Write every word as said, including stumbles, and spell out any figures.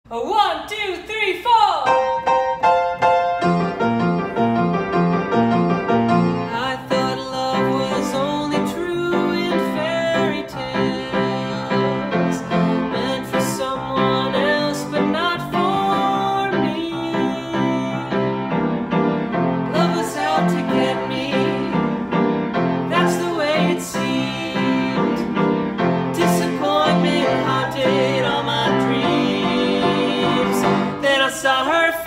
A one, two, three, four! I thought love was only true in fairy tales, meant for someone else but not for me. Love was out to get me, that's the way it seemed. Disappointment haunted all my dreams. Then I saw her face.